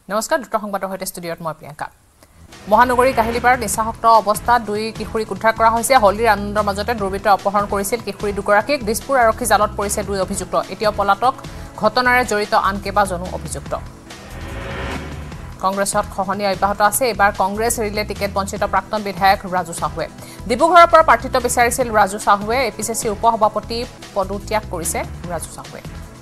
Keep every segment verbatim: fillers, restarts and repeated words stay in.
নমস্কাৰ দুটা সংবাদৰ হৈতে ষ্টুডিঅত মই প্ৰিয়ংকা মহানগৰী কাহিলিপাৰ নিচাহক্ত অৱস্থাত দুই কিশোৰীক উদ্ধাৰ কৰা হৈছে হলিৰ আনন্দৰ মাজতে দুৰ্বৃত্তই অপহৰণ কৰিছিল কিশোৰী দুগৰাকীক দিছপুৰ আৰক্ষী জালত পৰিছে দুই অভিযুক্ত এতিয়া পলাতক ঘটনাৰে জড়িত আন কেইবাজনো অভিযুক্ত কংগ্ৰেছত খহনীয়া অব্যাহত আছে এবাৰ কংগ্ৰেছ ৰিলে টিকেট বঞ্চিত প্ৰাক্তন বিধায়ক ৰাজু সাহুৱে ডিব্ৰুগড়ৰ পৰা প্ৰাৰ্থিত্ব বিচাৰিছিল ৰাজু সাহুৱে এপিচিচি উপসভাপতি পদত্যাগ কৰিছে ৰাজু সাহুৱে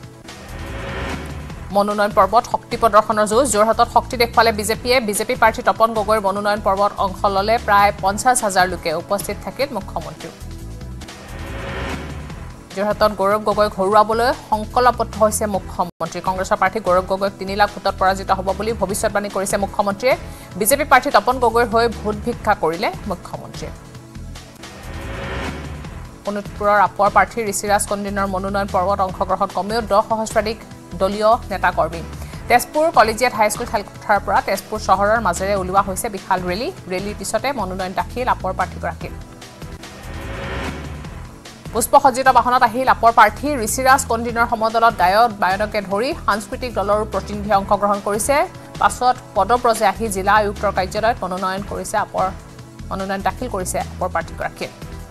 মনোনয়ন পৰ্বত শক্তি প্ৰদৰ্শনৰ যুঁজ যোৰহাটত শক্তি দেখুৱালে বিজেপিয়ে বিজেপি প্ৰাৰ্থী তপন গগৈৰ মনোনয়ন পৰ্বত অংশ ললে প্ৰায় পঞ্চাছ হাজাৰ লোকে উপস্থিত থাকিল মুখ্যমন্ত্ৰী যোৰহাটত গৌৰৱ গগৈ ঘৰুৱাবলৈ সংকল্পবদ্ধ হৈছে মুখ্যমন্ত্ৰী কংগ্ৰেছৰ প্ৰাৰ্থী গৌৰৱ গগৈক তিনি লাখ ভোটত পৰাজিত হ'ব বুলি ভৱিষ্যতবাণী কৰিছে মুখ্যমন্ত্ৰীয়ে বিজেপি প্ৰাৰ্থী তপন গগৈৰ হৈ ভোট ভিক্ষা কৰিলে মুখ্যমন্ত্ৰীয়ে শোণিতপুৰৰ আপৰ প্ৰাৰ্থী ঋষিৰাজ কন্দিনৰ মনোনয়ন পৰ্বত অংশগ্ৰহণ কমেও দহ সহস্ৰাধিক দলীয় নেতা কৰ্মী তেজপুৰ কলেজিয়েট হাইস্কুল খেলপথাৰৰ পৰা তেজপুৰ চহৰৰ মাজেৰে ওলোৱা হৈছে বিশাল ৰেলী ৰেলীৰ পিছতে মনোনয়ন দাখিল আপৰ প্ৰাৰ্থীগৰাকীৰ পুষ্পসজ্জিত বাহনত আহিল আপৰ প্ৰাৰ্থী ঋষিৰাজ কন্দিনৰ সমদলত গায়ক বায়নকে ধৰি সাংস্কৃতিক দলৰ প্ৰতিনিধি অংশগ্ৰহণ কৰিছে পাছত পদব্ৰজে আহি জিলা আয়ুক্তৰ কাৰ্যালয়ত মনোনয়ন কৰিছে আপৰ মনোনয়ন দাখিল কৰিছে আপৰ প্ৰাৰ্থীগৰাকীয়ে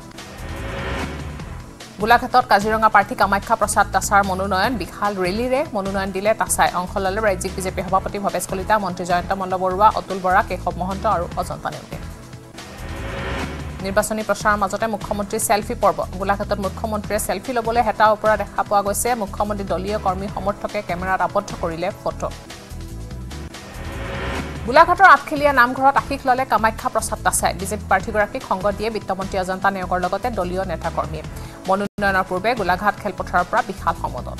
গোলাঘাটত কাজিৰঙা প্ৰাৰ্থী কামাখ্যা প্ৰসাদ তাছাৰ মনোনয়ন বিশাল ৰেলীৰে মনোনয়ন দিলে তাছাই অংশ ললে ৰাজ্যিক বিজেপি সভাপতি ভৱেশ কলিতা মন্ত্ৰী জয়ন্ত মল্ল বৰুৱা অতুল বৰা কেশৱ মহন্ত আৰু অজন্তা নেওগে নিৰ্বাচনী প্ৰচাৰৰ মাজতে মুখ্যমন্ত্ৰী সেলফি পৰ্ব গোলাঘাটত মুখ্যমন্ত্ৰীয়ে সেলফি লবলৈ হেতা ওপৰা দেখা পোৱা গৈছে মুখ্যমন্ত্ৰী দলীয় কৰ্মী সমৰ্থকে কেমেৰাত আবদ্ধ কৰিলে ফটো গোলাঘাটৰ আঠখিলীয়া নামঘৰত আশীষ ললে কামাখ্যা প্ৰসাদ তাছাই বিজেপি প্ৰাৰ্থীগৰাকীক সংগ দিয়ে বিত্তমন্ত্ৰী অজন্তা নেওগৰ লগতে দলীয় নেতা কৰ্মীয়ে মনোনয়নৰ পূৰ্বে গোলাঘাট খেলপথাৰৰ পৰা বিশাল সমদল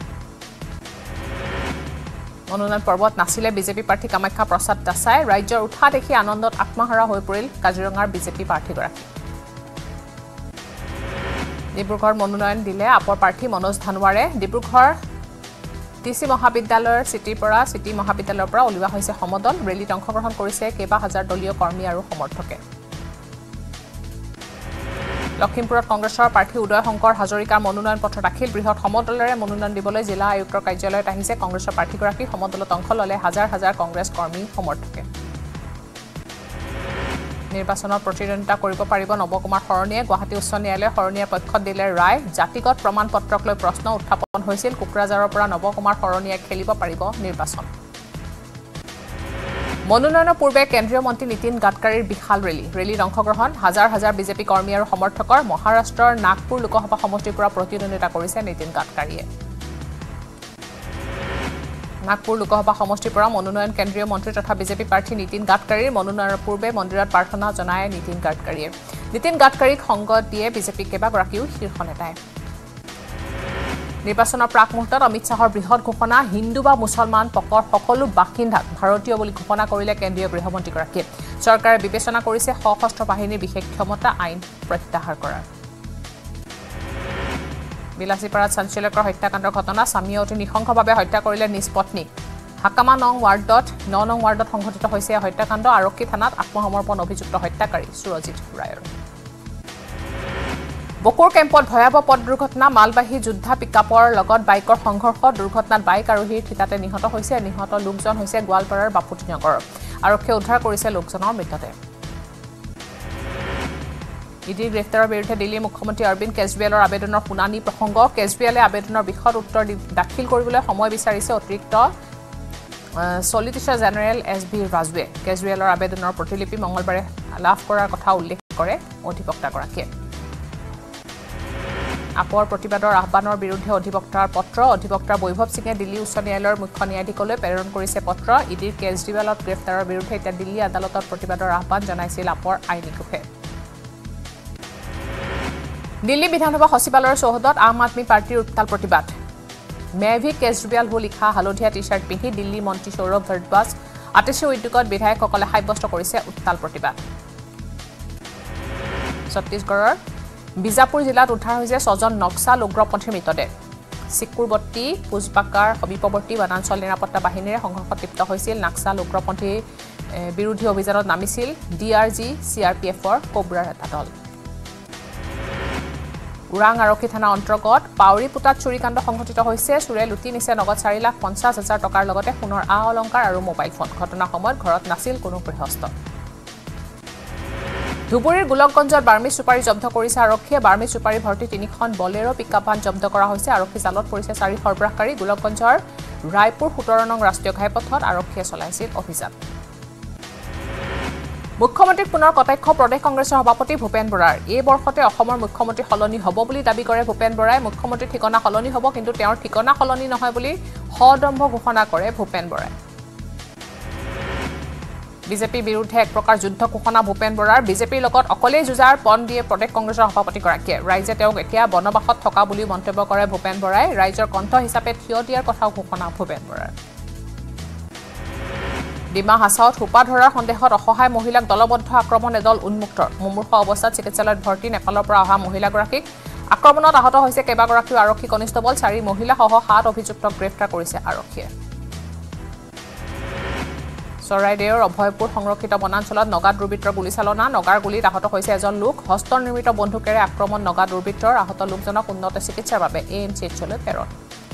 মনোনয়ন পৰ্বত নাছিলে বিজেপি প্ৰাৰ্থী কামাখ্যা প্ৰসাদ তাছাই ৰাজ্যৰ উঠা দেখি আনন্দত আত্মহাৰা হৈ পৰিল কাজিৰঙাৰ বিজেপি প্ৰাৰ্থীগৰাকী ডিব্ৰুগড় মনোনয়ন দিলে আপৰ প্ৰাৰ্থী মনোজ ধানোৱাৰে ডিব্ৰুগড় টিচি মহাবিদ্যালয়ৰ চিটিৰ পৰা চিটি মহাবিদ্যালয়ৰ পৰা ওলোৱা হৈছে সমদল ৰেলীত অংশগ্ৰহণ কৰিছে কেইবা হাজাৰ দলীয় কৰ্মী আৰু সমৰ্থকে লখিমপুৰত কংগ্ৰেছৰ প্ৰাৰ্থী উদয় শংকৰ হাজৰিকাৰ মনোনয়ন পত্ৰ দাখিল বৃহৎ সমদলেৰে মনোনয়ন দিবলৈ জিলা আয়ুক্তৰ কাৰ্যালয়ত আহিছে কংগ্ৰেছৰ প্ৰাৰ্থীগৰাকী সমদলত অংশ ললে হাজাৰ হাজাৰ কংগ্ৰেছ কৰ্মী সমৰ্থকে নিৰ্বাচনত প্ৰতিদ্বন্দ্বিতা কৰিব পাৰিব নৱকুমাৰ শৰণীয়ে গুৱাহাটী উচ্চ ন্যায়ালয়ে শৰণীয়াৰ পক্ষত দিলে ৰায় জাতিগত প্ৰমাণ পত্ৰক লৈ প্ৰশ্ন উত্থাপন হৈছিল কোকৰাঝাৰৰ পৰা নৱকুমাৰ শৰণীয়ে খেলিব পাৰিব নিৰ্বাচন মনোনয়নৰ পূৰ্বে কেন্দ্ৰীয় মন্ত্ৰী নীতিন গাডকাৰীৰ বিশাল ৰেলী ৰেলীত অংশগ্ৰহণ হাজাৰ হাজাৰ বিজেপি কৰ্মী আৰু সমৰ্থকৰ মহাৰাষ্ট্ৰৰ নাগপুৰ লোকসভা সমষ্টিৰ পৰা প্ৰতিদ্বন্দ্বিতা কৰিছে নীতিন গাডকাৰীয়ে নাগপুৰ লোকসভা সমষ্টিৰ পৰা মনোনয়ন কেন্দ্ৰীয় মন্ত্ৰী তথা বিজেপি প্ৰাৰ্থী নীতিন গাডকাৰীৰ মনোনয়নৰ পূৰ্বে মন্দিৰত প্ৰাৰ্থনা জনায় নীতিন গাডকাৰীয়ে নীতিন গাডকাৰীক সংগ দিয়ে বিজেপি কেইবাগৰাকীও শীৰ্ষ নেতাই নিৰ্বাচনৰ প্ৰাক মুহূৰ্তত অমিত শ্বাহৰ বৃহৎ ঘোষণা হিন্দু বা মুছলমান পকৰ সকলো বাসিন্দাক ভাৰতীয় বুলি ঘোষণা কৰিলে কেন্দ্ৰীয় গৃহমন্ত্ৰীগৰাকীয়ে চৰকাৰে বিবেচনা কৰিছে সশস্ত্ৰ বাহিনীৰ বিশেষ ক্ষমতা আইন প্ৰত্যাহাৰ কৰাৰ বিলাসীপাৰাত চাঞ্চল্যকৰ হত্যাকাণ্ডৰ ঘটনা স্বামীয়ে অতি নৃশংসভাৱে হত্যা কৰিলে নিজ পত্নীক হাকামা নং ৱাৰ্ডত ন নং ৱাৰ্ডত সংঘটিত হৈছে হত্যাকাণ্ড আৰক্ষী থানাত আত্মসমৰ্পণ অভিযুক্ত হত্যাকাৰী সুৰজিৎ ৰায়ৰ বকুৰ কেম্পত ভয়াৱহ পথ দুৰ্ঘটনা মালবাহী যোদ্ধা পিকআপৰ লগত বাইকৰ সংঘৰ্ষ দুৰ্ঘটনাত বাইক আৰোহীৰ থিতাতে নিহত হৈছে নিহত লোকজন হৈছে গোৱালপাৰাৰ বাপুতিনগৰৰ আৰক্ষীয়ে উদ্ধাৰ কৰিছে লোকজনৰ মৃতদেহ ইডিৰ গ্ৰেপ্তাৰৰ বিৰুদ্ধে দিল্লী মুখ্যমন্ত্ৰী অৰবিন্দ কেজৰিৱালৰ আবেদনৰ শুনানি প্ৰসংগ কেজৰিৱালে আবেদনৰ বিশদ উত্তৰ দাখিল কৰিবলৈ সময় বিচাৰিছে অতিৰিক্ত চলিচিটৰ জেনেৰেল এছ বি ৰাজুৱে কেজৰিৱালৰ আবেদনৰ প্ৰতিলিপি মঙলবাৰে লাভ কৰাৰ কথা উল্লেখ কৰে অধিবক্তাগৰাকীয়ে আপৰ প্ৰতিবাদৰ আহ্বানৰ বিৰুদ্ধে অধিবক্তাৰ পত্ৰ অধিবক্তা বৈভৱ সিঙে দিল্লী উচ্চ ন্যায়ালয়ৰ মুখ্য ন্যায়াধীশলৈ প্ৰেৰণ কৰিছে পত্ৰ ইডিৰ কেজৰিৱালত গ্ৰেপ্তাৰৰ বিৰুদ্ধে এতিয়া দিল্লী আদালতত প্ৰতিবাদৰ আহ্বান জনাইছিল আপৰ আইনী কোষে দিল্লী বিধানসভা সচিবালয়ৰ চৌহদত আম আদমি পাৰ্টিৰ উত্তাল প্ৰতিবাদ মেভি কেজৰিৱাল হু লিখা হালধীয়া টি চাৰ্ট পিন্ধি দিল্লী মন্ত্ৰী সৌৰভ ভৰদ্বাজ আতিশী উদ্যোগত বিধায়কসকলে সাব্যস্ত কৰিছে উত্তাল প্ৰতিবাদ ছত্তীশগড়ৰ বিজাপুৰ জিলাত উদ্ধাৰ হৈছে ছজন নক্সাল উগ্ৰপন্থীৰ মৃতদেহ চিকুৰবৰ্তী পুজবাকাৰ সমীপৱৰ্তী বনাঞ্চল নিৰাপত্তা বাহিনীৰে সংঘৰ্ষত লিপ্ত হৈছিল নক্সাল উগ্ৰপন্থী বিৰোধী অভিযানত নামিছিল D R G C R P এফৰ কোব্ৰাৰ এটা দল উৰাং আৰক্ষী থানা অন্তৰ্গত পাউৰি পুতাত চুৰিকাণ্ড সংঘটিত হৈছে চুৰে লুটি নিছে নগদ চাৰি লাখ পঞ্চাছ হাজাৰ টকাৰ লগতে সোণৰ আ অলংকাৰ আৰু মোবাইল ফোন ঘটনাৰ সময়ত ঘৰত নাছিল কোনো গৃহস্থ ধুবুৰীৰ গোলকগঞ্জত বাৰ্মি চুপাৰী জব্দ কৰিছে আৰক্ষীয়ে বাৰ্মি চুপাৰী ভৰ্তি তিনিখন বলেৰো পিকআপ ভান জব্দ কৰা হৈছে আৰক্ষী জালত পৰিছে চাৰি সৰবৰাহকাৰী গোলকগঞ্জৰ ৰায়পুৰ সোতৰ নং ৰাষ্ট্ৰীয় ঘাইপথত আৰক্ষীয়ে চলাইছিল অভিযান মুখ্যমন্ত্ৰীক পুনৰ কটাক্ষ প্ৰদেশ কংগ্ৰেছৰ সভাপতি ভূপেন বৰাৰ এই বৰ্ষতে অসমৰ মুখ্যমন্ত্ৰী সলনি হ'ব বুলি দাবী কৰে ভূপেন বৰাই মুখ্যমন্ত্ৰী ঠিকনা সলনি হ'ব কিন্তু তেওঁৰ ঠিকনা সলনি নহয় বুলি সদম্ভ ঘোষণা কৰে ভূপেন বৰাই বিজেপি বিৰুদ্ধে এক প্ৰকাৰ যুদ্ধ ঘোষণা ভূপেন বৰাৰ বিজেপিৰ লগত অকলেই যুঁজাৰ পণ দিয়ে প্ৰদেশ কংগ্ৰেছৰ সভাপতিগৰাকীয়ে ৰাইজে তেওঁক এতিয়া বনবাসত থকা বুলি মন্তব্য কৰে ভূপেন বৰাই ৰাইজৰ কণ্ঠ হিচাপে থিয় দিয়াৰ কথাও ঘোষণা ভূপেন বৰাৰ ডিমা হাছাওত হুপা ধৰাৰ সন্দেহত অসহায় মহিলাক দলবদ্ধ আক্ৰমণ এদল উন্মুক্ত মুমূৰ্ষ অৱস্থাত চিকিৎসালয়ত ভৰ্তি নেপালৰ পৰা অহা মহিলাগৰাকীক আক্ৰমণত আহত হৈছে কেইবাগৰাকীও আৰক্ষী কনিষ্টবল চাৰি মহিলাসহ সাত অভিযুক্তক গ্ৰেপ্তাৰ কৰিছে আৰক্ষীয়ে চৰাইদেউৰ অভয়পুৰ সংৰক্ষিত বনাঞ্চলত নগা দুৰ্বৃত্তৰ গুলীচালনা নগাৰ গুলীত আহত হৈছে এজন লোক হস্তৰ নিৰ্মিত বন্দুকেৰে আক্ৰমণ নগা দুৰ্বৃত্তৰ আহত লোকজনক উন্নত চিকিৎসাৰ বাবে এ এম চি এইচলৈ প্ৰেৰণ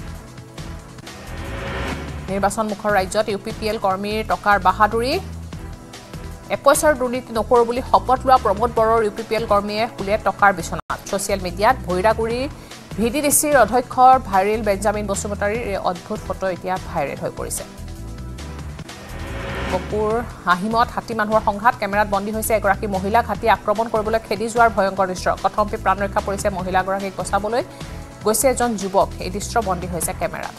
নিৰ্বাচন মুখৰ ৰাজ্যত ইউ পি পি এল কৰ্মীৰ টকাৰ বাহাদুৰি এপইচাৰ দুৰ্নীতি নকৰোঁ বুলি শপত লোৱা প্ৰমোদ বড়োৰ ইউ পি পি এল কৰ্মীয়ে শুলে টকাৰ বিচনাত ছ'চিয়েল মিডিয়াত ভৈৰাগুৰিৰ ভি ডি ডি চিৰ অধ্যক্ষৰ ভাইৰেল বেঞ্জামিন বসুমতাৰীৰ এই অদ্ভুত ফটো এতিয়া ভাইৰেল হৈ পৰিছে বকুৰ হাহিমত হাতী মানুহৰ সংঘাত কেমেৰাত বন্দী হৈছে এগৰাকী মহিলাক হাতী আক্ৰমণ কৰিবলৈ খেদি যোৱাৰ ভয়ংকৰ দৃশ্য কথমপি প্ৰাণ ৰক্ষা পৰিছে মহিলাগৰাকীক বচাবলৈ গৈছে এজন যুৱক এই দৃশ্য বন্দী হৈছে কেমেৰাত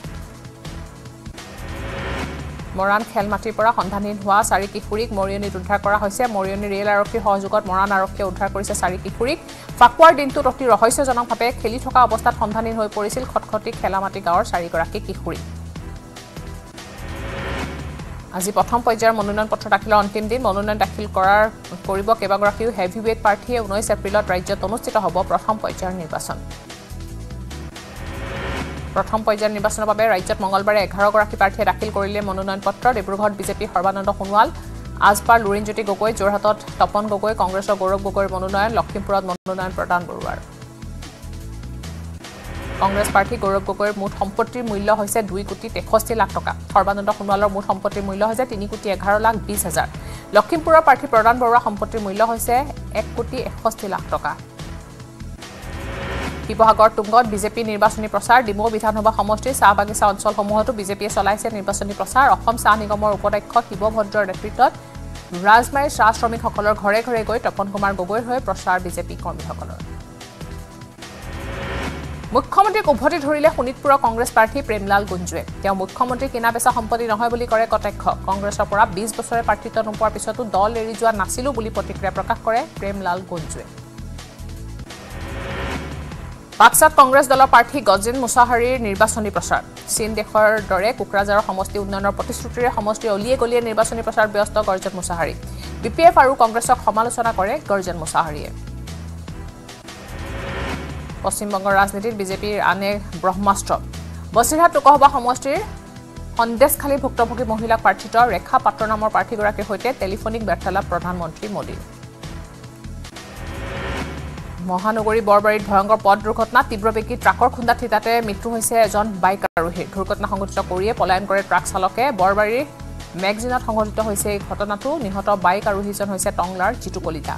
মৰাণ খেলমাটিৰ পৰা সন্ধানহীন হোৱা চাৰি কিশোৰীক মৰিয়নীত উদ্ধাৰ কৰা হৈছে মৰিয়নী ৰেল আৰক্ষীৰ সহযোগত মৰাণ আৰক্ষীয়ে উদ্ধাৰ কৰিছে চাৰি কিশোৰীক ফাকুৱাৰ দিনটোত অতি ৰহস্যজনকভাৱে খেলি থকা অৱস্থাত সন্ধানহীন হৈ পৰিছিল খটখটি খেলামাটি গাঁৱৰ চাৰিগৰাকী কিশোৰী আজি প্ৰথম পৰ্যায়ৰ মনোনয়ন পত্ৰ দাখিলৰ অন্তিম দিন মনোনয়ন দাখিল কৰাৰ কৰিব কেইবাগৰাকীও হেভি ৱেইট প্ৰাৰ্থীয়ে ঊনৈছ এপ্ৰিলত ৰাজ্যত অনুষ্ঠিত হ'ব প্ৰথম পৰ্যায়ৰ নিৰ্বাচন প্ৰথম পৰ্যায়ৰ নিৰ্বাচনৰ বাবে ৰাজ্যত মঙলবাৰে এঘাৰ গৰাকী প্ৰাৰ্থীয়ে দাখিল কৰিলে মনোনয়ন পত্ৰ ডিব্ৰুগড়ত বিজেপি সৰ্বানন্দ সোণোৱাল আজপাৰ লুৰিণজ্যোতি গগৈ যোৰহাটত তপন গগৈ কংগ্ৰেছৰ গৌৰৱ গগৈৰ মনোনয়ন লখিমপুৰত মনোনয়ন প্ৰদান বৰুৱাৰ কংগ্ৰেছ প্ৰাৰ্থী গৌৰৱ গগৈৰ মুঠ সম্পত্তিৰ মূল্য হৈছে দুই কোটি তেষষ্ঠি লাখ টকা সৰ্বানন্দ সোণোৱালৰ মুঠ সম্পত্তিৰ মূল্য হৈছে তিনি কোটি এঘাৰ লাখ বিশ হাজাৰ লখিমপুৰৰ প্ৰাৰ্থী প্ৰদান বৰুৱাৰ সম্পত্তিৰ মূল্য হৈছে এক কোটি এষষ্ঠি লাখ টকা শিৱসাগৰ তুংগত বিজেপি নিৰ্বাচনী প্ৰচাৰ ডিমৌ বিধানসভা সমষ্টিৰ চাহ বাগিচা অঞ্চলসমূহতো বিজেপিয়ে চলাইছে নিৰ্বাচনী প্ৰচাৰ অসম চাহ নিগমৰ উপাধ্যক্ষ শিৱভদ্ৰৰ নেতৃত্বত ৰাজমাইৰ চাহ শ্ৰমিকসকলৰ ঘৰে ঘৰে গৈ তপন কুমাৰ গগৈৰ হৈ প্ৰচাৰ বিজেপি কৰ্মীসকলৰ মুখ্যমন্ত্ৰীক উভতি ধৰিলে শোণিতপুৰৰ কংগ্ৰেছ প্ৰাৰ্থী প্ৰেমলাল গুঞ্জুৱে তেওঁ মুখ্যমন্ত্ৰী কিনা বেচা সম্পত্তি নহয় বুলি কৰে কটাক্ষ কংগ্ৰেছৰ পৰা বিশ বছৰে প্ৰাৰ্থিত্ব নোপোৱাৰ পিছতো দল এৰি যোৱা নাছিলো বুলি প্ৰতিক্ৰিয়া প্ৰকাশ কৰে প্ৰেমলাল গুঞ্জুৱে বাক্সাত কংগ্ৰেছ দলৰ প্ৰাৰ্থী গজেন মুছাহাৰীৰ নিৰ্বাচনী প্ৰচাৰ চীন দেশৰ দৰে কুকৰাঝাৰৰ সমষ্টি উন্নয়নৰ প্ৰতিশ্ৰুতিৰে সমষ্টি অলিয়ে গলিয়ে নিৰ্বাচনী প্ৰচাৰ ব্যস্ত গৰ্জন মুছাহাৰী বি পি এফ আৰু কংগ্ৰেছক সমালোচনা কৰে গৰ্জন মুছাহাৰীয়ে পশ্চিমবংগৰ ৰাজনীতিত বিজেপিৰ আন এক ব্ৰহ্মাস্ত্ৰ বছিৰহাট লোকসভা সমষ্টিৰ সন্দেশখালী ভুক্তভোগী মহিলাক প্ৰাৰ্থিত ৰেখা পাত্ৰ নামৰ প্ৰাৰ্থীগৰাকীৰ সৈতে টেলিফোনিক বাৰ্তালাপ প্ৰধানমন্ত্ৰী মোদীৰ মহানগৰী বৰবাৰীত ভয়ংকৰ পথ দুৰ্ঘটনা তীব্ৰবেগী ট্ৰাকৰ খুন্দাত থিতাতে মৃত্যু হৈছে এজন বাইক আৰোহীৰ দুৰ্ঘটনা সংঘটিত কৰিয়ে পলায়ন কৰে ট্ৰাক চালকে বৰবাৰীৰ মেগজিনত সংঘটিত হৈছে এই ঘটনাটো নিহত বাইক আৰোহীজন হৈছে টংলাৰ জিতু কলিতা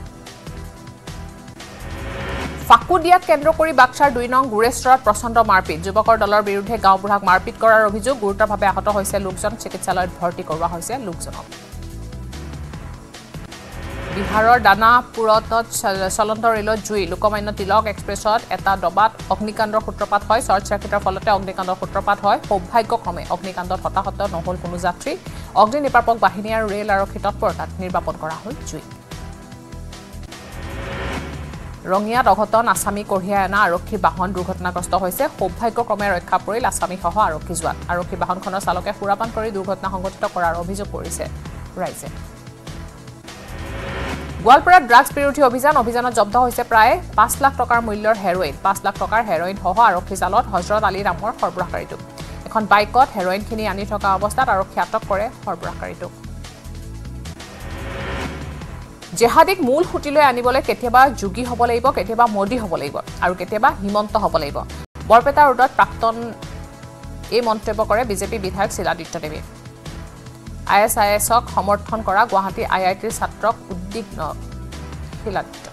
ফাকুদিয়াক কেন্দ্ৰ কৰি বাক্সাৰ দুই নং গুৰেশ্বৰত প্ৰচণ্ড মাৰপিট যুৱকৰ দলৰ বিৰুদ্ধে গাঁওবুঢ়াক মাৰপিট কৰাৰ অভিযোগ গুৰুতৰভাৱে আহত হৈছে লোকজন চিকিৎসালয়ত ভৰ্তি কৰোৱা হৈছে লোকজনক বিহাৰৰ দানাপুৰত চলন্ত ৰেলত জুই লোকমান্য তিলক এক্সপ্ৰেছত এটা ডবাত অগ্নিকাণ্ডৰ সূত্ৰপাত হয় শ্বৰ্ট চাৰ্কিটৰ ফলতে অগ্নিকাণ্ডৰ সূত্ৰপাত হয় সৌভাগ্যক্ৰমে অগ্নিকাণ্ডত হতাহত নহল কোনো যাত্ৰী অগ্নি নিৰ্বাপক বাহিনী আৰু ৰেল আৰক্ষী তৎপৰতাত নিৰ্বাপন কৰা হ'ল জুই ৰঙিয়াত অঘটন আছামী কঢ়িয়াই অনা আৰক্ষী বাহন দুৰ্ঘটনাগ্ৰস্ত হৈছে সৌভাগ্যক্ৰমে ৰক্ষা পৰিল আছামীসহ আৰক্ষী জোৱান আৰক্ষী বাহনখনৰ চালকে সুৰাপান কৰি দুৰ্ঘটনা সংঘটিত কৰাৰ অভিযোগ কৰিছে ৰাইজে গোৱালপাৰাত ড্ৰাগছ বিৰোধী অভিযান অভিযানত জব্দ হৈছে প্ৰায় পাঁচ লাখ টকাৰ মূল্যৰ হেৰইন পাঁচ লাখ টকাৰ হেৰইন সহ আৰক্ষী জালত হজৰত আলী নামৰ সৰবৰাহকাৰীটোক এখন বাইকত হেৰইনখিনি আনি থকা অৱস্থাত আৰক্ষী আটক কৰে সৰবৰাহকাৰীটোক জেহাদিক মূল খুঁটিলৈ আনিবলৈ কেতিয়াবা যোগী হ'ব লাগিব, কেতিয়াবা মোদী হ'ব লাগিব আৰু কেতিয়াবা হিমন্ত হ'ব লাগিব। বৰপেটা ৰোডত প্ৰাক্তন এই মন্তব্য কৰে বিজেপি বিধায়ক শিলাদিত্য দেৱে। আই এছ আই এছক সমৰ্থন কৰা গুৱাহাটী আই আই টিৰ ছাত্ৰক উদ্বিগ্ন শিলাদিত্য।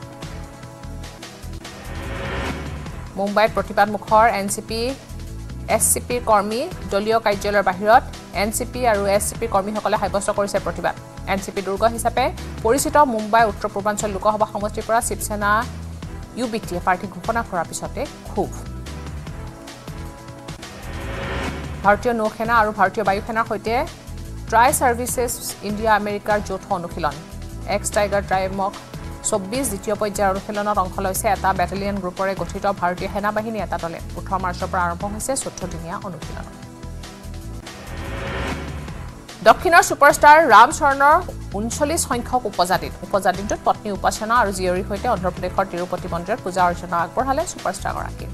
মুম্বাইত প্ৰতিবাদমুখৰ N C P S C পিৰ কৰ্মী দলীয় কাৰ্যালয়ৰ বাহিৰত এন চি পি আৰু এছ চি পিৰ কৰ্মীসকলে সাব্যস্ত কৰিছে প্ৰতিবাদ। এন চি পি দুৰ্গ হিচাপে পৰিচিত মুম্বাই উত্তৰ পূৰ্বাঞ্চল লোকসভা সমষ্টিৰ পৰা শিৱসেনা ইউ বি টিয়ে প্ৰাৰ্থী ঘোষণা কৰাৰ পিছতে ক্ষোভ। ভাৰতীয় নৌসেনা আৰু ভাৰতীয় বায়ুসেনাৰ সৈতে ট্ৰাই ছাৰ্ভিচেছ ইণ্ডিয়া আমেৰিকাৰ যৌথ অনুশীলন। এক্স টাইগাৰ ট্ৰাইমক চৌব্বিছ দ্বিতীয় পৰ্যায়ৰ অনুশীলনত অংশ লৈছে এটা বেটেলিয়ন গ্ৰুপৰে গঠিত ভাৰতীয় সেনাবাহিনী এটা দলে। ওঠৰ মাৰ্চৰ পৰা আৰম্ভ হৈছে চৈধ্যদিনীয়া অনুশীলন। দক্ষিণৰ ছুপাৰষ্টাৰ ৰাম চৰণৰ ঊনচল্লিছ সংখ্যক উপজাতিত উপজাতিটোত পত্নী উপাসনা আৰু জীয়ৰীৰ সৈতে অন্ধ্ৰপ্ৰদেশৰ তিৰুপতি মন্দিৰত পূজা অৰ্চনা আগবঢ়ালে ছুপাৰষ্টাৰগৰাকী।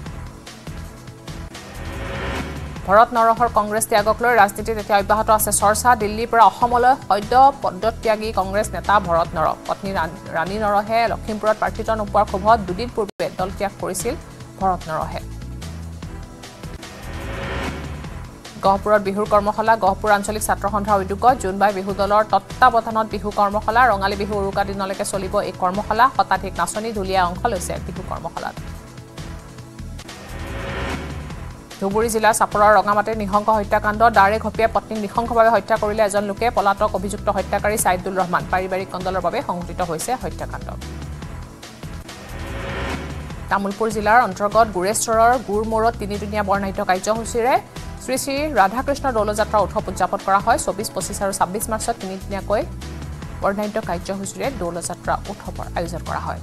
ভৰত নৰহৰ কংগ্ৰেছ ত্যাগক লৈ ৰাজনীতিত এতিয়া অব্যাহত আছে চৰ্চা। দিল্লীৰ পৰা অসমলৈ সদ্য পদত্যাগী কংগ্ৰেছ নেতা ভৰত নৰহ পত্নী ৰাণী নৰহে লখিমপুৰত প্ৰাৰ্থিত্ব নোপোৱাৰ ক্ষোভত দুদিন পূৰ্বে দল ত্যাগ কৰিছিল ভৰত নৰহে। গহপুৰত বিহুৰ কৰ্মশালা। গহপুৰ আঞ্চলিক ছাত্ৰ সন্থাৰ উদ্যোগত জোনবাই বিহু দলৰ তত্বাৱধানত বিহু কৰ্মশালা। ৰঙালী বিহু উৰুকা দিনলৈকে চলিব এই কৰ্মশালা। শতাধিক নাচনী ঢুলীয়াই অংশ লৈছে বিহু কৰ্মশালাত। ধুবুৰী জিলাৰ চাপৰৰ ৰঙামাটিৰ নিশংস হত্যাকাণ্ড। দাৰে ঘপিয়াই পত্নীক নৃশংসভাৱে হত্যা কৰিলে এজন লোকে। পলাতক অভিযুক্ত হত্যাকাৰী ছাইদুল ৰহমান। পাৰিবাৰিক কন্দলৰ বাবে সংঘটিত হৈছে হত্যাকাণ্ড। তামুলপুৰ জিলাৰ অন্তৰ্গত গুৰেশ্বৰৰ গুৰমোৰত তিনিদিনীয়া বৰ্ণাঢ্য কাৰ্যসূচীৰে শ্ৰী শ্ৰী ৰাধাকৃষ্ণ দৌলযাত্ৰা উৎসৱ উদযাপন কৰা হয়। চৌবিছ পঁচিছ আৰু ছাব্বিছ মাৰ্চত তিনিদিনীয়াকৈ বৰ্ণাঢ্য কাৰ্যসূচীৰে দৌলযাত্ৰা উৎসৱৰ আয়োজন কৰা হয়।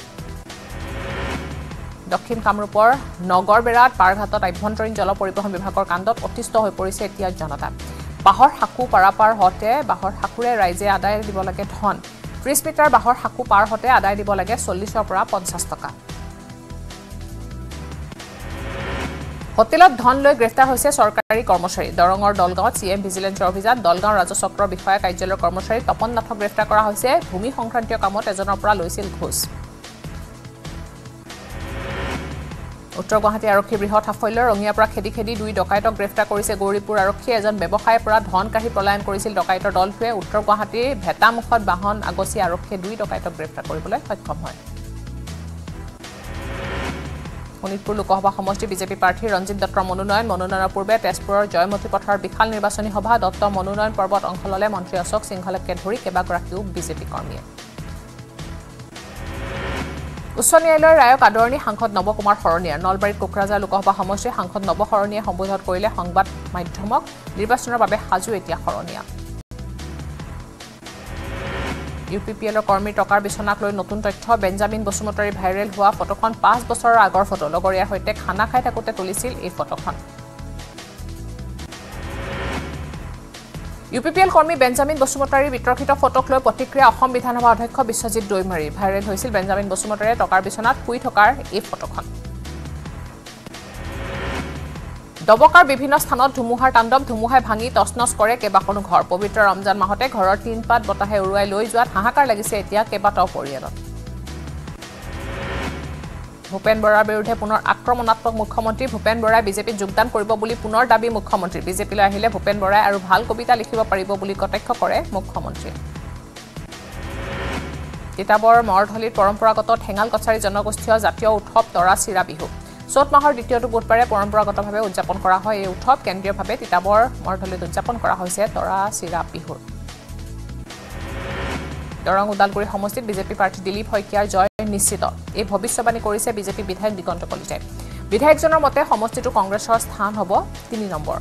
দক্ষিণ কামৰূপৰ নগৰবেৰাত পাৰঘাটত আভ্যন্তৰীণ জল পৰিবহণ বিভাগৰ কাণ্ডত অতিষ্ঠ হৈ পৰিছে এতিয়া জনতা। বাঁহৰ সাঁকো পাৰাপাৰ হওঁতে বাঁহৰ সাঁকোৰে ৰাইজে আদায় দিব লাগে ধন। ত্ৰিছ মিটাৰ বাঁহৰ সাঁকো পাৰ হওঁতে আদায় দিব লাগে চল্লিছৰ পৰা পঞ্চাছ টকা। হোটেলত ধন লৈ গ্ৰেপ্তাৰ হৈছে চৰকাৰী কৰ্মচাৰী। দৰঙৰ দলগাঁৱত চি এম ভিজিলেন্সৰ অভিযান। দলগাঁও ৰাজচক্ৰৰ বিষয়া কাৰ্যালয়ৰ কৰ্মচাৰী তপন নাথক গ্ৰেপ্তাৰ কৰা হৈছে। ভূমি সংক্ৰান্তীয় কামত এজনৰ পৰা লৈছিল ঘোষ। উত্তৰ গুৱাহাটী আৰক্ষীৰ বৃহৎ সাফল্য। ৰঙিয়াৰ পৰা খেদি খেদি দুই ডকাইতক গ্ৰেপ্তাৰ কৰিছে গৌৰীপুৰ আৰক্ষীয়ে। এজন ব্যৱসায়ৰ পৰা ধন কাঢ়ি পলায়ন কৰিছিল ডকাইতৰ দলটোৱে। উত্তৰ গুৱাহাটীৰ ভেটামুখত বাহন আগচি আৰক্ষীয়ে দুই ডকাইতক গ্ৰেপ্তাৰ কৰিবলৈ সক্ষম হয়। শোণিতপুৰ লোকসভা সমষ্টি বিজেপি প্ৰাৰ্থী ৰঞ্জিত দত্তৰ মনোনয়ন। মনোনয়নৰ পূৰ্বে তেজপুৰৰ জয়মতী পথাৰৰ বিশাল নিৰ্বাচনী সভা। দত্ত মনোনয়ন পৰ্বত অংশ ল'লে মন্ত্ৰী অশোক সিংহলকে ধৰি কেইবাগৰাকীও বিজেপি কৰ্মীয়ে। উচ্চ ন্যায়ালয়ৰ ৰায়ক আদৰণি সাংসদ নৱ কুমাৰ শৰণীয়াৰ। নলবাৰীত কোকৰাঝাৰ লোকসভা সমষ্টিৰ সাংসদ নৱ শৰণীয়ে সম্বোধন কৰিলে সংবাদ মাধ্যমক। নিৰ্বাচনৰ বাবে সাজু এতিয়া শৰণীয়া। ইউ পি পি এলৰ কৰ্মীৰ টকাৰ বিচনাক লৈ নতুন তথ্য। বেঞ্জামিন বসুমতাৰীৰ ভাইৰেল হোৱা ফটোখন পাঁচ বছৰৰ আগৰ ফটো। লগৰীয়াৰ সৈতে খানা খাই থাকোঁতে তুলিছিল এই ফটোখন। ইউ পি পি এল কৰ্মী বেঞ্জামিন বসুমতাৰীৰ বিতৰ্কিত ফটোক লৈ প্ৰতিক্ৰিয়া অসম বিধানসভা অধ্যক্ষ বিশ্বজিৎ দৈমাৰী। ভাইৰেল হৈছিল বেঞ্জামিন বসুমতাৰীয়ে টকাৰ বিচনাত শুই থকাৰ এই ফটোখন। দবকাৰ বিভিন্ন স্থানত ধুমুহাৰ তাণ্ডৱ। ধুমুহাই ভাঙি তছনছ কৰে কেইবাখনো ঘৰ। পবিত্ৰ ৰমজান মাহতে ঘৰৰ টিনপাত বতাহে উৰুৱাই লৈ যোৱাত হাহাকাৰ লাগিছে এতিয়া কেইবাটাও পৰিয়ালত। ভূপেন বৰাৰ বিৰুদ্ধে পুনৰ আক্ৰমণাত্মক মুখ্যমন্ত্ৰী। ভূপেন বৰাই বিজেপিত যোগদান কৰিব বুলি পুনৰ দাবী মুখ্যমন্ত্ৰী। বিজেপিলৈ আহিলে ভূপেন বৰাই আৰু ভাল কবিতা লিখিব পাৰিব বুলি কটাক্ষ কৰে মুখ্যমন্ত্ৰীয়ে। তিতাবৰ মৰধলিত পৰম্পৰাগত ঠেঙাল কছাৰী জনগোষ্ঠীয় জাতীয় উৎসৱ তৰা চিৰা বিহু। চ'ত মাহৰ দ্বিতীয়টো বুধবাৰে পৰম্পৰাগতভাৱে উদযাপন কৰা হয় এই উৎসৱ। কেন্দ্ৰীয়ভাৱে তিতাবৰ মৰধলিত উদযাপন কৰা হৈছে তৰা চিৰা বিহু। দৰং ওদালগুৰি সমষ্টিত বিজেপি প্ৰাৰ্থী দিলীপ শইকীয়াৰ জয় নিশ্চিত। এই ভৱিষ্যবাণী কৰিছে বিজেপি বিধায়ক দিগন্ত কলিতাই। বিধায়কজনৰ মতে সমষ্টিটো কংগ্ৰেছৰ স্থান হ'ব তিনি নম্বৰ।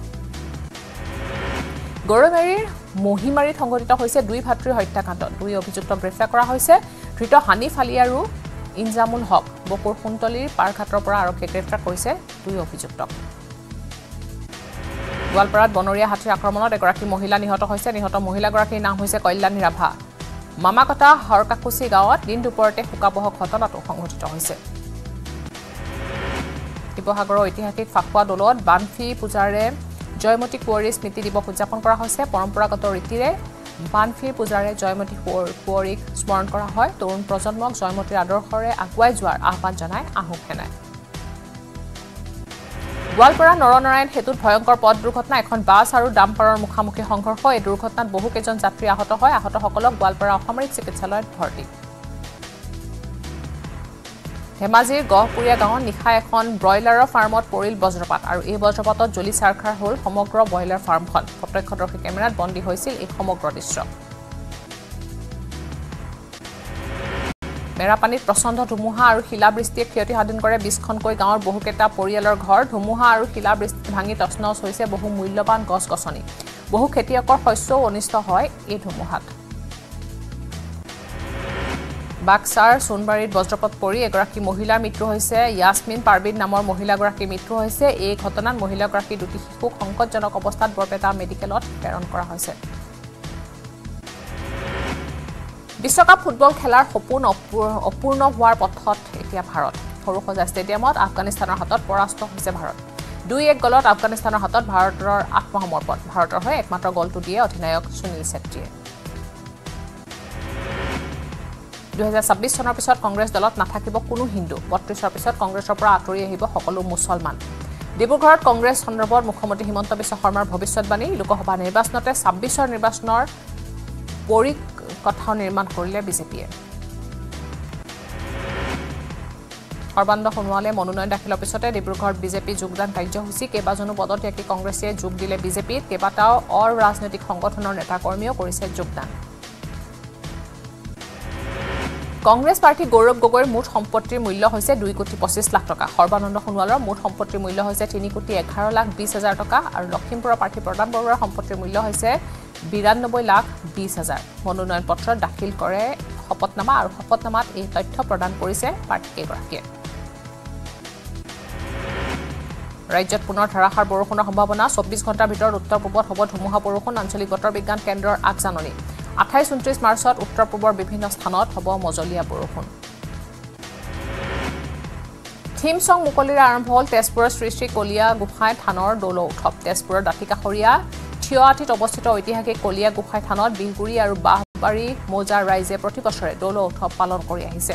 গৰৈমাৰীৰ মহিমাৰীত সংঘটিত হৈছে দুই ভাতৃৰ হত্যাকাণ্ড। দুই অভিযুক্ত গ্ৰেপ্তাৰ কৰা হৈছে। ধৃত হানিফ আলী আৰু ইনজামুল হক। বকুৰ সুন্তলীৰ পাৰঘাটৰ পৰা আৰক্ষীয়ে গ্ৰেপ্তাৰ কৰিছে দুই অভিযুক্তক। গোৱালপাৰাত বনৰীয়া হাতীৰ আক্ৰমণত এগৰাকী মহিলা নিহত হৈছে। নিহত মহিলাগৰাকীৰ নাম হৈছে কল্যাণী ৰাভা। মামাকটা হৰকাকুচি গাঁৱত দিন দুপৰতে শোকাবহ ঘটনাটো সংঘটিত হৈছে। শিৱসাগৰৰ ঐতিহাসিক ফাকুৱা দৌলত বানফি পূজাৰে জয়মতী কুঁৱৰীৰ স্মৃতি দিৱস উদযাপন কৰা হৈছে। পৰম্পৰাগত ৰীতিৰে বানফিৰ পূজাৰে জয়মতী কুঁৱৰীক স্মৰণ কৰা হয় তৰুণ প্ৰজন্মক জয়মতীৰ আদৰ্শৰে আগুৱাই যোৱাৰ আহ্বান জনায় আহোম সেনাই গোৱালপাৰা নৰনাৰায়ণ সেতুত ভয়ংকৰ পথ দুৰ্ঘটনা এখন বাছ আৰু ডাম্পাৰৰ মুখামুখি সংঘৰ্ষ এই দুৰ্ঘটনাত বহু কেইজন যাত্ৰী আহত হয় আহতসকলক গোৱালপাৰা অসামৰিক চিকিৎসালয়ত ভৰ্তি ধেমাজিৰ গহপুৰীয়া গাঁৱত নিশা এখন ব্ৰইলাৰৰ ফাৰ্মত পৰিল বজ্ৰপাত আৰু এই বজ্ৰপাতত জ্বলি চাৰখাৰ হ'ল সমগ্ৰ ব্ৰইলাৰ ফাৰ্মখন প্ৰত্যক্ষদৰ্শী কেমেৰাত বন্দী হৈছিল এই সমগ্ৰ দৃশ্য মেৰাপানীত প্ৰচণ্ড ধুমুহা আৰু শিলাবৃষ্টিয়ে ক্ষতি সাধন কৰে বিশখনকৈ গাঁৱৰ বহুকেইটা পৰিয়ালৰ ঘৰ ধুমুহা আৰু শিলাবৃষ্টিত ভাঙি তছনছ হৈছে বহু মূল্যৱান গছ-গছনি বহু খেতিয়কৰ শস্যও অনিষ্ট হয় এই ধুমুহাত বাক্সাৰ সোণবাৰীত বজ্ৰপাত পৰি এগৰাকী মহিলাৰ মৃত্যু হৈছে ইয়াসমিন পাৰবিন নামৰ মহিলাগৰাকীৰ মৃত্যু হৈছে এই ঘটনাত মহিলাগৰাকী দুটি শিশুক সংকটজনক অৱস্থাত বৰপেটা মেডিকেলত প্ৰেৰণ কৰা হৈছে বিশ্বকাপ ফুটবল খেলাৰ সপোন অপূৰ্ণ হোৱাৰ পথত এতিয়া ভাৰত সৰুসজা ষ্টেডিয়ামত আফগানিস্তানৰ হাতত পৰাস্ত হৈছে ভাৰত দুই এক গলত আফগানিস্তানৰ হাতত ভাৰতৰ আত্মসমৰ্পণ ভাৰতৰ হৈ একমাত্ৰ গলটো দিয়ে অধিনায়ক সুনীল ছেত্ৰীয়ে দুই হাজাৰ ছাব্বিছ চনৰ পিছত কংগ্ৰেছ দলত নাথাকিব কোনো হিন্দু বত্ৰিছৰ পিছত কংগ্ৰেছৰ পৰা আঁতৰি আহিব সকলো মুছলমান ডিব্ৰুগড়ত কংগ্ৰেছ সন্দৰ্ভত মুখ্যমন্ত্ৰী হিমন্ত বিশ্ব শৰ্মাৰ ভৱিষ্যৎবাণী লোকসভা নিৰ্বাচনতে ছাব্বিছৰ নিৰ্বাচনৰ পৰিকথা নিৰ্মাণ কৰিলে বিজেপিয়ে সৰ্বানন্দ সোণোৱালে মনোনয়ন দাখিলৰ পিছতে ডিব্ৰুগড়ত বিজেপি যোগদান কাৰ্যসূচী কেইবাজনো পদত্যাগী কংগ্ৰেছে যোগ দিলে বিজেপিত কেইবাটাও অৰাজনৈতিক সংগঠনৰ নেতা কৰ্মীও কৰিছে যোগদান কংগ্ৰেছ প্ৰাৰ্থী গৌৰৱ গগৈৰ মুঠ সম্পত্তিৰ মূল্য হৈছে দুই কোটি পঁচিছ লাখ টকা সৰ্বানন্দ সোণোৱালৰ মুঠ সম্পত্তিৰ মূল্য হৈছে তিনি কোটি এঘাৰ লাখ বিশ হাজাৰ টকা আৰু লখিমপুৰৰ প্ৰাৰ্থী প্ৰদান বৰুৱাৰ সম্পত্তিৰ মূল্য হৈছে বিৰান্নব্বৈ লাখ বিশ হাজাৰ মনোনয়ন পত্ৰ দাখিল কৰে শপতনামা আৰু শপতনামাত এই তথ্য প্ৰদান কৰিছে প্ৰাৰ্থীকেইগৰাকীয়ে ৰাজ্যত পুনৰ ধাৰাসাৰ বৰষুণৰ সম্ভাৱনা চৌব্বিছ ঘণ্টাৰ ভিতৰত উত্তৰ পূবত হ'ব ধুমুহা বৰষুণ আঞ্চলিক বতৰ বিজ্ঞান কেন্দ্ৰৰ আগজাননী আঠাইছ ঊনত্ৰিছ মাৰ্চত উত্তৰ পূবৰ বিভিন্ন স্থানত হ'ব মজলীয়া বৰষুণ থিম সং মুকলিৰে আৰম্ভ হ'ল তেজপুৰৰ শ্ৰী শ্ৰী কলীয়া গোসাঁই থানৰ দৌল উৎসৱ তেজপুৰৰ দাঁতিকাষৰীয়া থিয়আটিত অৱস্থিত ঐতিহাসিক কলীয়া গোসাঁই থানত বিহুগুৰি আৰু বাঁহবাৰী মৌজাৰ ৰাইজে প্ৰতি বছৰে দৌল উৎসৱ পালন কৰি আহিছে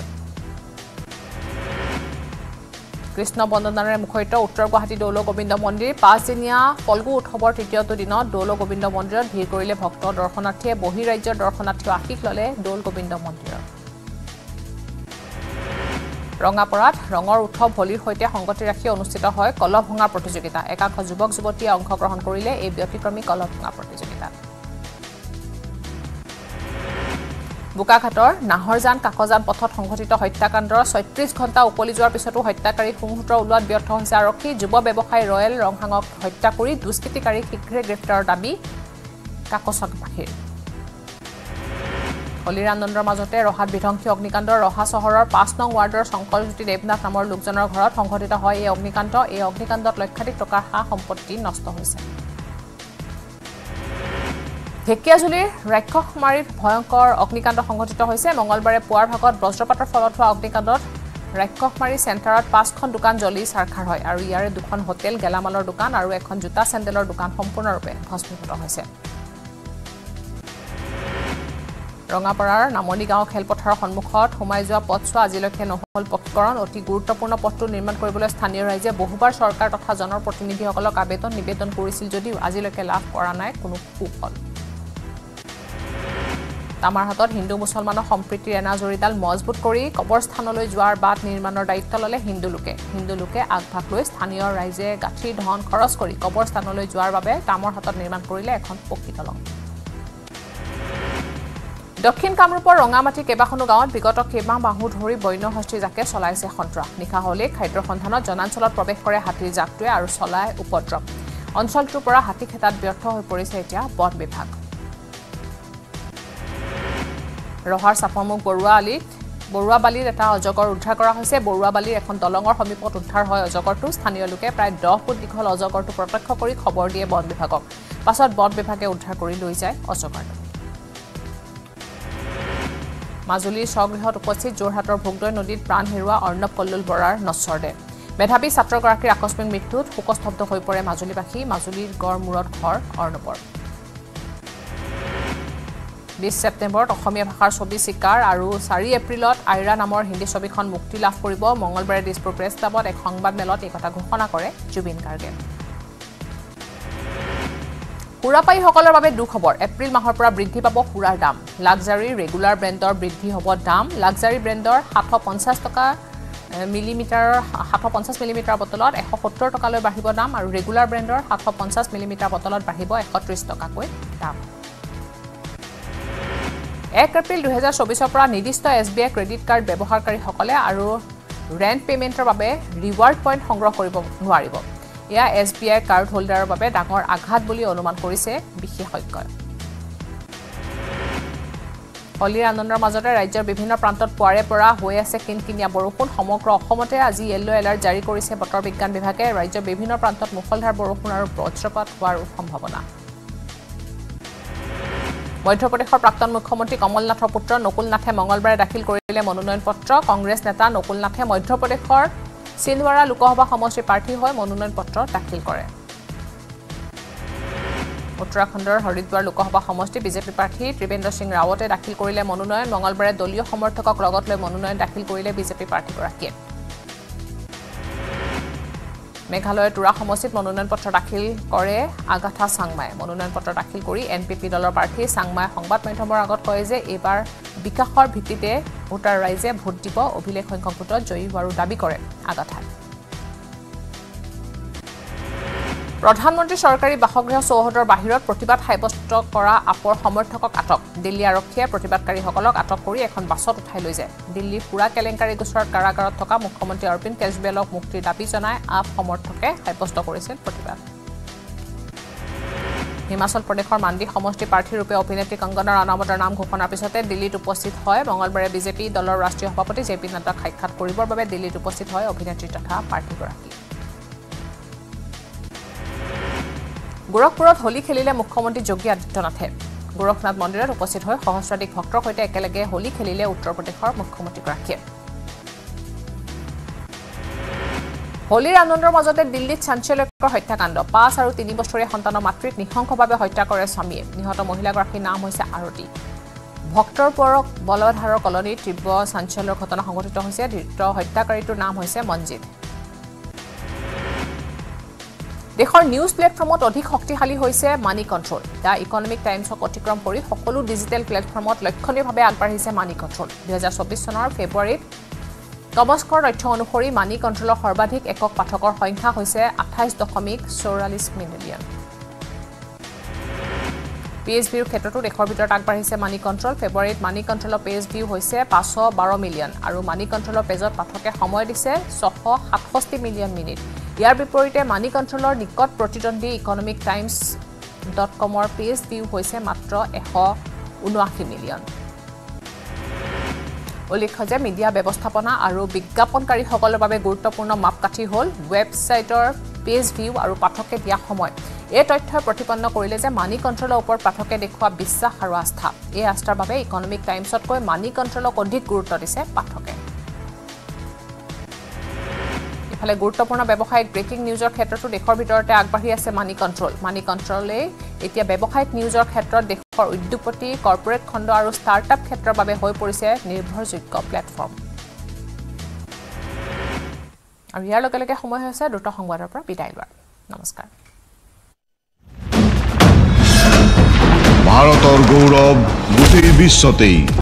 কৃষ্ণ বন্দনাৰে মুখৰিত উত্তৰ গুৱাহাটী দৌল গোবিন্দ মন্দিৰ পাঁচদিনীয়া ফল্গু উৎসৱৰ তৃতীয়টো দিনত দৌল গোবিন্দ মন্দিৰত ভিৰ কৰিলে ভক্ত দৰ্শনাৰ্থীয়ে বহিৰাজ্যৰ দৰ্শনাৰ্থীও আশীষ ল'লে দৌল গোবিন্দ মন্দিৰত ৰঙাপৰাত ৰঙৰ উৎসৱ হোলীৰ সৈতে সংগতি ৰাখি অনুষ্ঠিত হয় কলহ ভঙা প্ৰতিযোগিতা একাংশ যুৱক যুৱতীয়ে অংশগ্ৰহণ কৰিলে এই ব্যতিক্ৰমী কলহ ভঙা প্ৰতিযোগিতাত বোকাঘাটৰ নাহৰজান কাকজান পথত সংঘটিত হত্যাকাণ্ডৰ ছয়ত্ৰিছ ঘণ্টা উকলি যোৱাৰ পিছতো হত্যাকাৰীক সংসূত্ৰ ওলোৱাত ব্যৰ্থ হৈছে আৰক্ষী যুৱ ব্যৱসায়ী ৰয়েল ৰংহাঙক হত্যা কৰি দুষ্কৃতিকাৰীক শীঘ্ৰে গ্ৰেপ্তাৰৰ দাবী কাকচনবাসীৰ হোলীৰ আনন্দৰ মাজতে ৰহাত বিধ্বংসী অগ্নিকাণ্ড ৰহা চহৰৰ পাঁচ নং ৱাৰ্ডৰ শংকৰজ্যোতি দেৱনাথ নামৰ লোকজনৰ ঘৰত সংঘটিত হয় এই অগ্নিকাণ্ড এই অগ্নিকাণ্ডত লক্ষাধিক টকাৰ সা সম্পত্তি নষ্ট হৈছে ঢেকিয়াজুলিৰ ৰাক্ষসমাৰীত ভয়ংকৰ অগ্নিকাণ্ড সংঘটিত হৈছে মঙলবাৰে পুৱাৰ ভাগত বজ্ৰপাতৰ ফলত হোৱা অগ্নিকাণ্ডত ৰাক্ষসমাৰী চেণ্টাৰত পাঁচখন দোকান জ্বলি চাৰখাৰ হয় আৰু ইয়াৰে দুখন হোটেল গেলামালৰ দোকান আৰু এখন জোতা চেণ্ডেলৰ দোকান সম্পূৰ্ণৰূপে ভস্মীভূত হৈছে ৰঙাপাৰাৰ নামনি গাঁও খেলপথাৰৰ সন্মুখত সোমাই যোৱা পথছোৱা আজিলৈকে নহল পকীকৰণ অতি গুৰুত্বপূৰ্ণ পথটো নিৰ্মাণ কৰিবলৈ স্থানীয় ৰাইজে বহুবাৰ চৰকাৰ তথা জনপ্ৰতিনিধিসকলক আবেদন নিবেদন কৰিছিল যদিও আজিলৈকে লাভ কৰা নাই কোনো সুফল তামাৰহাটত হিন্দু মুছলমানৰ সম্প্ৰীতিৰ এনাজৰীডাল মজবুত কৰি কবৰস্থানলৈ যোৱাৰ বাট নিৰ্মাণৰ দায়িত্ব ল'লে হিন্দু লোকে হিন্দু লোকে আগভাগ লৈ স্থানীয় ৰাইজে গাঁঠি ধন খৰচ কৰি কবৰস্থানলৈ যোৱাৰ বাবে তামাৰহাটত নিৰ্মাণ কৰিলে এখন পকী দলং দক্ষিণ কামৰূপৰ ৰঙামাটি কেইবাখনো গাঁৱত বিগত কেইমাহ মাহো ধৰি বন্য হস্তীৰ জাকে চলাইছে সন্ত্ৰাস নিশা হ'লে খাদ্যৰ সন্ধানত জনাঞ্চলত প্ৰৱেশ কৰে হাতীৰ জাকটোৱে আৰু চলায় উপদ্ৰৱ অঞ্চলটোৰ পৰা হাতী খেতাত ব্যৰ্থ হৈ পৰিছে এতিয়া বন বিভাগ ৰহাৰ চাপৰমুখ বৰুৱা আলিত বৰুৱা বালিৰ এটা অজগৰ উদ্ধাৰ কৰা হৈছে বৰুৱা বালিৰ এখন দলঙৰ সমীপত উদ্ধাৰ হয় অজগৰটো স্থানীয় লোকে প্ৰায় দহ ফুট দীঘল অজগৰটো প্ৰত্যক্ষ কৰি খবৰ দিয়ে বন বিভাগক পাছত বন বিভাগে উদ্ধাৰ কৰি লৈ যায় অজগৰটো মাজুলীৰ স্বগৃহত উপস্থিত যোৰহাটৰ ভোগদৈ নদীত প্ৰাণ হেৰুৱা অৰ্ণৱ কল্লোল বৰাৰ নশ্বৰ দেহ মেধাৱী ছাত্ৰগৰাকীৰ আকস্মিক মৃত্যুত শোকস্তব্ধ হৈ পৰে মাজুলীবাসী মাজুলীৰ গড়মূৰত ঘৰ অৰ্ণৱৰ বিশ ছেপ্টেম্বৰত অসমীয়া ভাষাৰ ছবি চিকাৰ আৰু চাৰি এপ্ৰিলত আইৰা নামৰ হিন্দী ছবিখন মুক্তি লাভ কৰিব মঙলবাৰে দিছপুৰ প্ৰেছ ক্লাবত এক সংবাদ মেলত এই কথা ঘোষণা কৰে জুবিন গাৰ্গে সুৰাপায়ীসকলৰ বাবে দুখবৰ এপ্ৰিল মাহৰ পৰা বৃদ্ধি পাব সুৰাৰ দাম লাক্সাৰী ৰেগুলাৰ ব্ৰেণ্ডৰ বৃদ্ধি হ'ব দাম লাক্সাৰী ব্ৰেণ্ডৰ সাতশ পঞ্চাছ টকা মিলিমিটাৰ সাতশ পঞ্চাছ মিলিমিটাৰ বটলত এশ সত্তৰ টকালৈ বাঢ়িব দাম আৰু ৰেগুলাৰ ব্ৰেণ্ডৰ সাতশ পঞ্চাছ মিলিমিটাৰ বটলত বাঢ়িব এশ ত্ৰিছ টকাকৈ দাম এক এপ্ৰিল দুহেজাৰ চৌবিছৰ পৰা নিৰ্দিষ্ট S B I credit card ব্যৱহাৰকাৰীসকলে আৰু ৰেণ্ট পেমেণ্টৰ বাবে ৰিৱাৰ্ড পইণ্ট সংগ্ৰহ কৰিব নোৱাৰিব এয়া এছ বি আই কাৰ্ড হোল্ডাৰৰ বাবে ডাঙৰ আঘাত বুলি অনুমান কৰিছে বিশেষজ্ঞই হলিৰ আনন্দৰ মাজতে ৰাজ্যৰ বিভিন্ন প্ৰান্তত পুৱাৰে পৰা হৈ আছে কিনকিনীয়া বৰষুণ সমগ্ৰ অসমতে আজি য়েল্লো এলাৰ্ট জাৰি কৰিছে বতৰ বিজ্ঞান বিভাগে ৰাজ্যৰ বিভিন্ন প্ৰান্তত মুষলধাৰ বৰষুণ আৰু বজ্ৰপাত হোৱাৰ সম্ভাৱনা মধ্যপ্ৰদেশৰ প্ৰাক্তন মুখ্যমন্ত্ৰী কমল নাথৰ পুত্ৰ নকুল নাথে মঙলবাৰে দাখিল কৰিলে মনোনয়ন পত্ৰ কংগ্ৰেছ নেতা নকুল নাথে মধ্যপ্ৰদেশৰ সিনৱাৰা লোকসভা সমষ্টিৰ প্ৰাৰ্থী হৈ মনোনয়ন পত্ৰ দাখিল কৰে উত্তৰাখণ্ডৰ হৰিদ্বাৰ লোকসভা সমষ্টি বিজেপি প্ৰাৰ্থী ত্ৰিবেন্দ্ৰ সিং ৰাৱতে দাখিল কৰিলে মনোনয়ন মঙলবাৰে দলীয় সমৰ্থকক লগত লৈ মনোনয়ন দাখিল কৰিলে বিজেপি প্ৰাৰ্থীগৰাকীয়ে মেঘালয়ৰ তুৰা সমষ্টিত মনোনয়ন পত্ৰ দাখিল কৰে আগাথা চাংমাই মনোনয়ন পত্ৰ দাখিল কৰি এন পি পি দলৰ প্ৰাৰ্থী চাংমাই সংবাদ মাধ্যমৰ আগত কয় যে এইবাৰ বিকাশৰ ভিত্তিতে ভোটাৰ ৰাইজে ভোট দিব অভিলেখ সংখ্যক ভোটত জয়ী হোৱাৰ দাবী কৰে আগাথাই প্ৰধানমন্ত্ৰী চৰকাৰী বাসগৃহ চৌহদৰ বাহিৰত প্ৰতিবাদ সাব্যস্ত কৰা আপৰ সমৰ্থকক আটক দিল্লী আৰক্ষীয়ে প্ৰতিবাদকাৰীসকলক আটক কৰি এখন বাছত উঠাই লৈ যায় দিল্লী পুৰা কেলেংকাৰী গোচৰত কাৰাগাৰত থকা মুখ্যমন্ত্ৰী অৰবিন্দ কেজৰিৱালক মুক্তিৰ দাবী জনাই আপ সমৰ্থকে সাব্যস্ত কৰিছিল প্ৰতিবাদ হিমাচল প্ৰদেশৰ মাণ্ডি সমষ্টি প্ৰাৰ্থীৰূপে অভিনেত্ৰী কংগনা ৰাণাৱতৰ নাম ঘোষণাৰ পিছতে দিল্লীত উপস্থিত হয় মঙলবাৰে বিজেপি দলৰ ৰাষ্ট্ৰীয় সভাপতি জে পি নাড্ডাক সাক্ষাৎ কৰিবৰ বাবে দিল্লীত উপস্থিত হয় অভিনেত্ৰী তথা প্ৰাৰ্থীগৰাকী গোৰখপুৰত হোলী খেলিলে মুখ্যমন্ত্ৰী যোগী আদিত্যনাথে গোৰখনাথ মন্দিৰত উপস্থিত হৈ সহস্ৰাধিক ভক্তৰ সৈতে একেলগে হোলী খেলিলে উত্তৰ প্ৰদেশৰ মুখ্যমন্ত্ৰীগৰাকীয়ে হোলীৰ আনন্দৰ মাজতে দিল্লীত চাঞ্চল্যকৰ হত্যাকাণ্ড পাঁচ আৰু তিনি বছৰীয়া সন্তানৰ মাতৃক নিশংসভাৱে হত্যা কৰে স্বামীয়ে নিহত মহিলাগৰাকীৰ নাম হৈছে আৰতী ভক্তৰ পৰক বলধাৰৰ কলনীত তীব্ৰ চাঞ্চল্যৰ ঘটনা সংঘটিত হৈছে ধৃত হত্যাকাৰীটোৰ নাম হৈছে মঞ্জিত দেশৰ নিউজ প্লেটফৰ্মত অধিক শক্তিশালী হৈছে মানি কণ্ট্ৰল দ্য ইকনমিক টাইমছক অতিক্ৰম কৰি সকলো ডিজিটেল প্লেটফৰ্মত লক্ষণীয়ভাৱে আগবাঢ়িছে মানি কণ্ট্ৰল দুহেজাৰ চৌবিছ চনৰ ফেব্ৰুৱাৰীত তমস্কৰ তথ্য অনুসৰি মানি কণ্ট্ৰলৰ সৰ্বাধিক একক পাঠকৰ সংখ্যা হৈছে আঠাইছ দশমিক চৌৰাল্লিছ মিলিয়ন পেজ ভিউৰ ক্ষেত্ৰতো দেশৰ ভিতৰত আগবাঢ়িছে মানি কণ্ট্ৰল ফেব্ৰুৱাৰীত মানি কণ্ট্ৰলৰ পেজ ভিউ হৈছে পাঁচশ বাৰ মিলিয়ন আৰু মানি কণ্ট্ৰলৰ পেজত পাঠকে সময় দিছে ছশ সাতষষ্ঠি মিলিয়ন মিনিট ইয়াৰ বিপৰীতে মানি কণ্ট্ৰলৰ নিকট প্ৰতিদ্বন্দ্বী ইকনমিক টাইমছ ডট কমৰ পেজ ভিউ হৈছে মাত্ৰ এশ ঊনাশী মিলিয়ন উল্লেখ্য যে মিডিয়া ব্যৱস্থাপনা আৰু বিজ্ঞাপনকাৰীসকলৰ বাবে গুৰুত্বপূৰ্ণ মাপকাঠি হ'ল ৱেবছাইটৰ পেজ ভিউ আৰু পাঠকে দিয়া সময় এই তথ্যই প্ৰতিপন্ন কৰিলে যে মানি কণ্ট্ৰলৰ ওপৰত পাঠকে দেখুওৱা বিশ্বাস আৰু আস্থা এই আস্থাৰ বাবে ইকনমিক টাইমছতকৈ মানি কণ্ট্ৰলক অধিক গুৰুত্ব দিছে পাঠকে ইফালে গুৰুত্বপূৰ্ণ ব্যৱসায়িক ব্ৰেকিং নিউজৰ ক্ষেত্ৰতো দেশৰ ভিতৰতে আগবাঢ়ি আছে মানি কণ্ট্ৰল মানি কণ্ট্ৰলে এতিয়া ব্যৱসায়িক নিউজৰ ক্ষেত্ৰত দেশৰ উদ্যোগপতি কৰ্পোৰেট খণ্ড আৰু ষ্টাৰ্টআপ ক্ষেত্ৰৰ বাবে হৈ পৰিছে নিৰ্ভৰযোগ্য প্লেটফৰ্ম আৰু ইয়াৰ লগে লগে সময় হৈছে দুটা সংবাদৰ পৰা বিদায় লোৱাৰ নমস্কাৰ ভাৰতৰ গৌৰৱ গোটেই বিশ্বতেই